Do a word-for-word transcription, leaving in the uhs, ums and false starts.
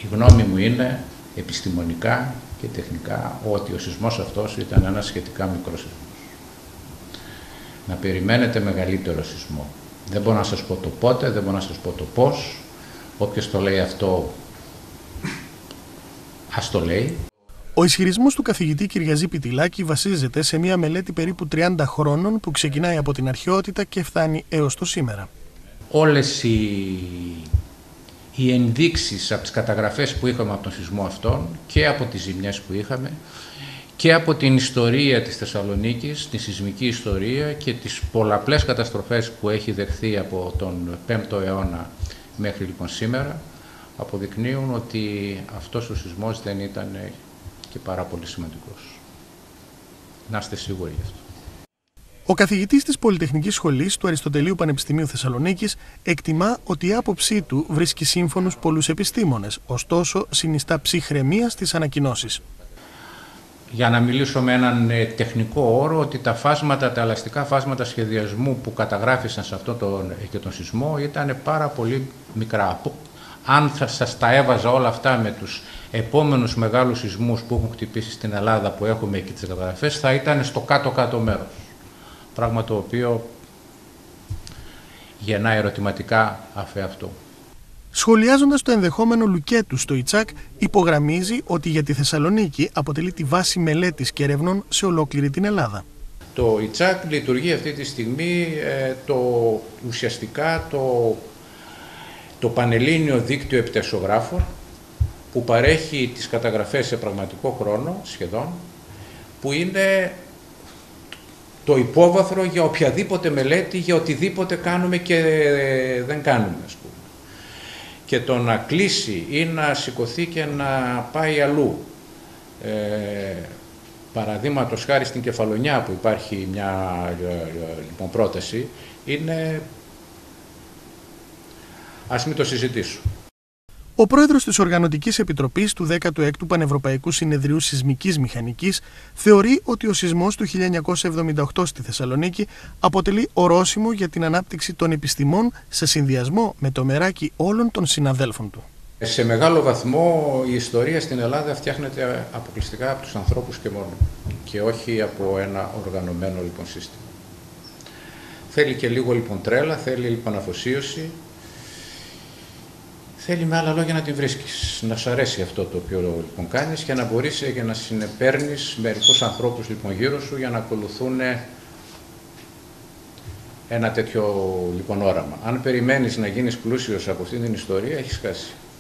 Η γνώμη μου είναι επιστημονικά και τεχνικά ότι ο σεισμός αυτός ήταν ένας σχετικά μικρός σεισμός. Να περιμένετε μεγαλύτερο σεισμό. Δεν μπορώ να σας πω το πότε, δεν μπορώ να σας πω το πώς. Όποιος το λέει αυτό, ας το λέει. Ο ισχυρισμός του καθηγητή Κυριαζή Πιτιλάκη βασίζεται σε μια μελέτη περίπου τριάντα χρόνων που ξεκινάει από την αρχαιότητα και φτάνει έως το σήμερα. Όλες οι, οι ενδείξεις από τις καταγραφές που είχαμε από τον σεισμό αυτόν και από τις ζημιές που είχαμε και από την ιστορία της Θεσσαλονίκης, τη σεισμική ιστορία και τις πολλαπλές καταστροφές που έχει δεχθεί από τον πέμπτο αιώνα μέχρι λοιπόν σήμερα, αποδεικνύουν ότι αυτός ο σεισμός δεν ήταν και πάρα πολύ σημαντικός. Να είστε σίγουροι γι' αυτό. Ο καθηγητής της Πολυτεχνικής Σχολής του Αριστοτελείου Πανεπιστημίου Θεσσαλονίκης εκτιμά ότι η άποψή του βρίσκει σύμφωνους πολλούς επιστήμονες, ωστόσο συνιστά ψυχραιμία στις ανακοινώσεις. Για να μιλήσω με έναν τεχνικό όρο, ότι τα φάσματα, τα ελαστικά φάσματα σχεδιασμού που καταγράφησαν σε αυτόν τον, και τον σεισμό ήταν πάρα πολύ μικρά. Αν θα σας τα έβαζα όλα αυτά με τους επόμενους μεγάλους σεισμούς που έχουν χτυπήσει στην Ελλάδα, που έχουμε εκεί τις καταγραφές, θα ήταν στο κάτω-κάτω μέρος. Πράγμα το οποίο γεννά ερωτηματικά αφ' αυτό. Σχολιάζοντας το ενδεχόμενο λουκέτου στο ΙΤΣΑΚ, υπογραμμίζει ότι για τη Θεσσαλονίκη αποτελεί τη βάση μελέτης και ερευνών σε ολόκληρη την Ελλάδα. Το ΙΤΣΑΚ λειτουργεί αυτή τη στιγμή ε, το, ουσιαστικά το, το Πανελλήνιο Δίκτυο Επιτεσογράφων, που παρέχει τις καταγραφές σε πραγματικό χρόνο σχεδόν, που είναι το υπόβαθρο για οποιαδήποτε μελέτη, για οτιδήποτε κάνουμε και δεν κάνουμε, ας πούμε. Και το να κλείσει ή να σηκωθεί και να πάει αλλού, ε, παραδείγματος χάρη στην Κεφαλονιά που υπάρχει μια λοιπόν, πρόταση, είναι, ας μην το συζητήσω. Ο πρόεδρος της Οργανωτικής Επιτροπής του δέκατου έκτου Πανευρωπαϊκού Συνεδρίου Σεισμικής Μηχανικής θεωρεί ότι ο σεισμός του χίλια εννιακόσια εβδομήντα οκτώ στη Θεσσαλονίκη αποτελεί ορόσημο για την ανάπτυξη των επιστημών σε συνδυασμό με το μεράκι όλων των συναδέλφων του. Σε μεγάλο βαθμό η ιστορία στην Ελλάδα φτιάχνεται αποκλειστικά από τους ανθρώπους και μόνο και όχι από ένα οργανωμένο λοιπόν σύστημα. Θέλει και λίγο λοιπόν τρέλα, θέλει λοιπόν αφοσίωση. Θέλει με άλλα λόγια να την βρίσκεις, να σ' αρέσει αυτό το οποίο λοιπόν κάνεις και να μπορείς και να συνεπέρνεις μερικούς ανθρώπους λοιπόν γύρω σου για να ακολουθούν ένα τέτοιο λοιπόν όραμα. Αν περιμένεις να γίνεις πλούσιος από αυτή την ιστορία, έχεις χάσει.